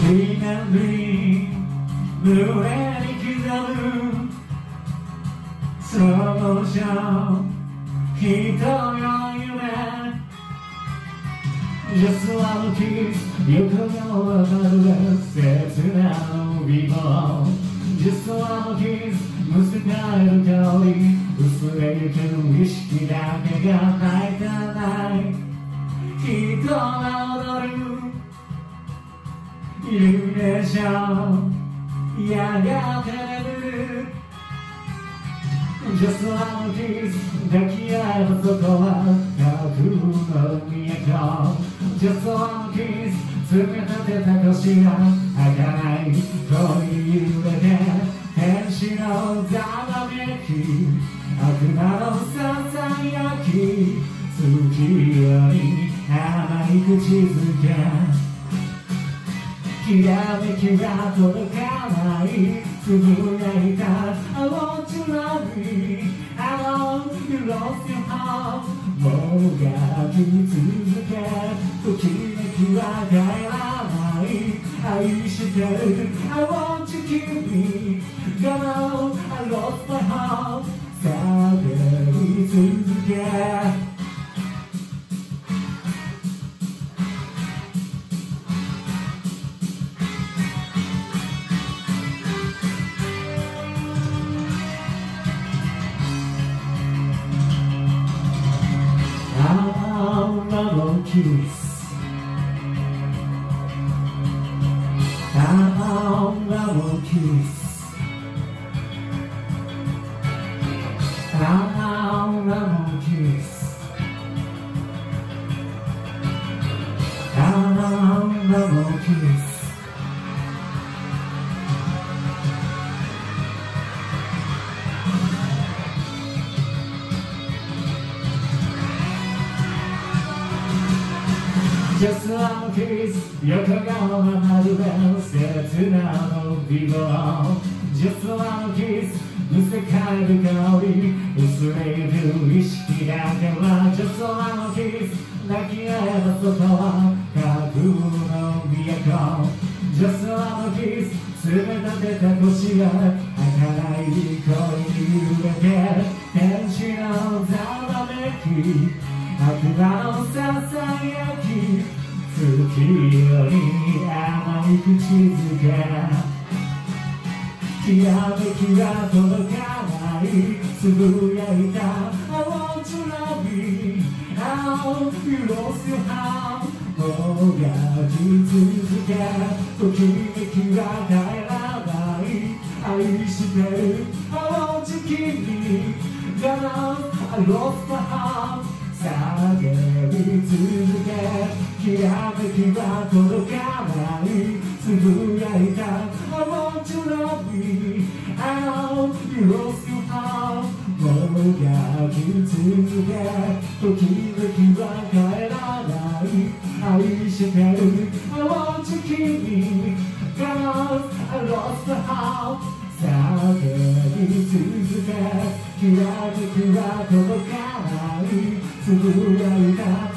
に胸に刻むスローモーション人の夢 Just one kiss 横顔がまるで切な美貌 Just one kiss むせ返る香り薄れゆく意識だけが入ったない人が踊るイルミネーションやがて眠る Just one kiss 抱き合えばそこは架空の都 Just one kiss 詰め立てた腰が開かない恋揺れて天使のざわめき悪魔のささやき月夜に甘い口づけきらめきが届かないつぶやいた I want to love me I know you lost your heart もがき続けときめきは帰らない愛してる I want to keep me God knows I lost my heart 叫び続けKiss Love kiss Love kiss Love kiss Just one kiss 横顔がまるで切なの美貌 Just one kiss むせ返る香り薄れゆく意識だけは Just one kiss 抱き合えばそこは架空の都 Just one kiss 詰め立てた腰が儚い恋に揺れて天使のざわめき悪魔のささやき月夜に甘い口づけきらめきが届かないつぶやいた I want to love me How you lost your heart もがき続けときめきが帰らない愛してる I want to keep me God knows I lost my heart 叫び続けきらめきは届かないつぶやいた I want to love me I know you lost your heart もがき続けときめきは帰らない愛してる I want to keep me God I lost my heart 叫び続けきらめきは届かないつぶやいた